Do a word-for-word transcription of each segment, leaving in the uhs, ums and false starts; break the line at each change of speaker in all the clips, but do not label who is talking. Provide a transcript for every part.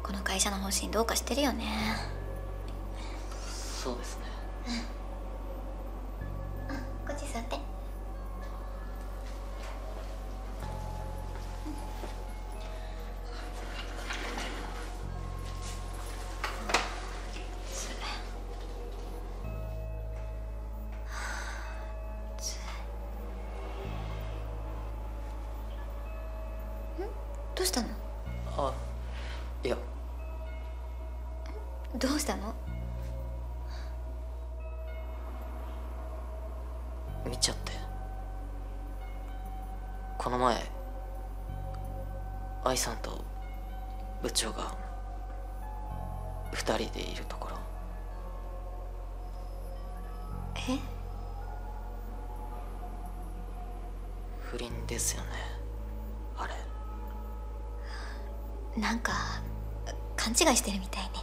この会社の方針どうかしてるよね。
そうですね。
うん、こっち座って。どうしたの？
あ、いや。
どうしたの？
見ちゃって。この前愛さんと部長が二人でいるところ。
え？
不倫ですよね、あれ。
なんか勘違いしてるみたいね。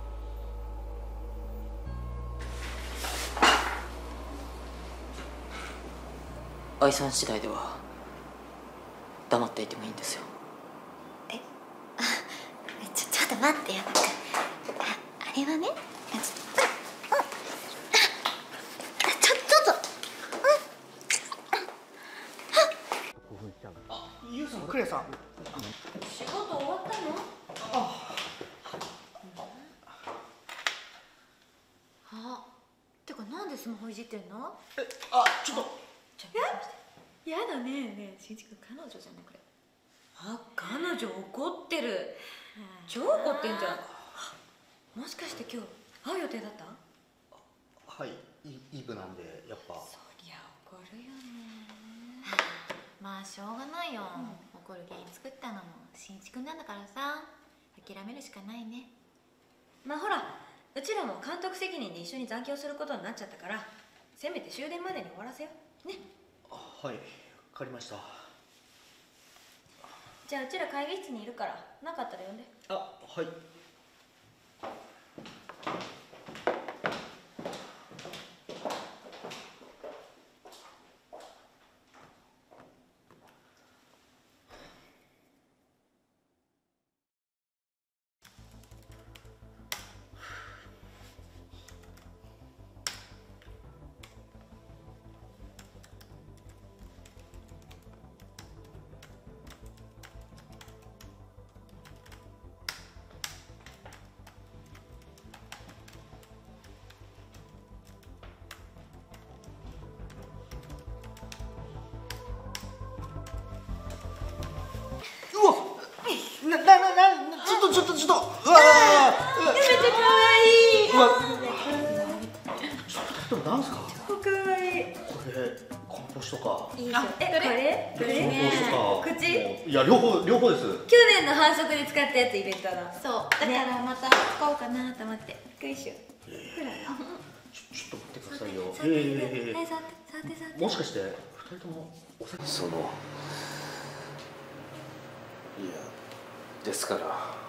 愛さん次第では黙っていてもいいんですよ。
え、あ、ちょちょっと待ってよ。あ、あれはね、ちょっと、うん、あ、ちょちょっと、
うん。ゆうさん、クレさん。
仕事終わったの？
あ。
あ、てかなんでスマホいじってんの？
え、あ、ちょっと。
やだねえねえ、しんちくん彼女じゃないこれ。あ、彼女怒ってる。超怒ってんじゃん。もしかして今日会う予定だった？
はい、イイブなんでやっぱ。
そりゃ怒るよね。まあしょうがないよ、うん、怒る原因作ったのもしんちくんなんだからさ、諦めるしかないね。まあほら、うちらも監督責任で一緒に残業することになっちゃったから、せめて終電までに終わらせようね。
はい、わかりました。
じゃあうちら会議室にいるから、なかったら呼んで。
あ、はい。な、な、な、な、ちょっと、ちょっと、ちょっと。うわあ。
やめて、可愛い。
うわ。ちょっと、なんですか。
可愛い。
これ、コンポストか。
いいじゃん。え、これ。これね。口。
いや、両方、両方です。
去年の反則で使ったやつ、イベントだ。そう。だから、また使おうかなと思って。よいしょ。ほら。
ちょっと待ってくださいよ。
触って、触って、触って、触って。
もしかして、二人ともお酒。
そのいやですから、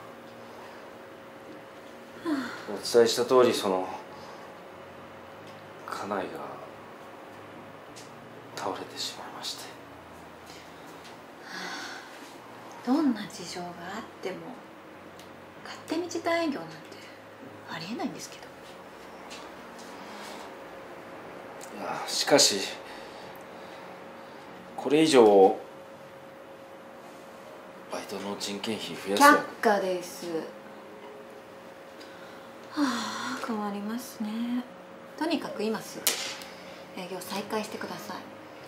お伝えした通り、その家内が倒れてしまいまして。
どんな事情があっても勝手に時短営業なんてありえないんですけど。
いや、しかしこれ以上バイトの人件費増やすわ
却下です。はあ、困りますね。とにかく今すぐ営業再開してください。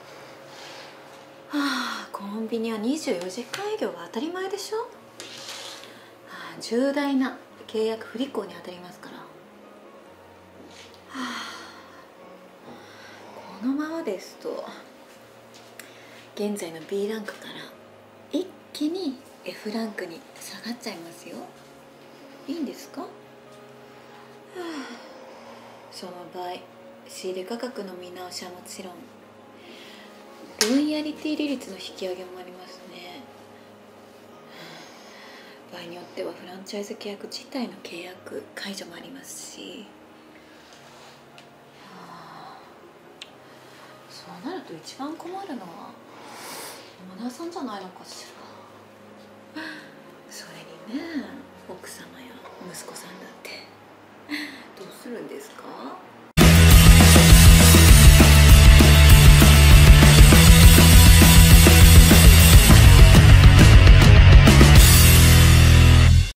はあ、コンビニはにじゅうよじかん営業が当たり前でしょ。はあ、重大な契約不履行に当たりますから。はあ、このままですと現在の ビー ランクから一気に エフ ランクに下がっちゃいますよ。いいんですか？はあ、その場合仕入れ価格の見直しはもちろんロイヤリティ利率の引き上げもありますね。場合によってはフランチャイズ契約自体の契約解除もありますし、はあ、そうなると一番困るのは山田さんじゃないのかしら。それにね、 奥様や息子さんだってどうするんですか？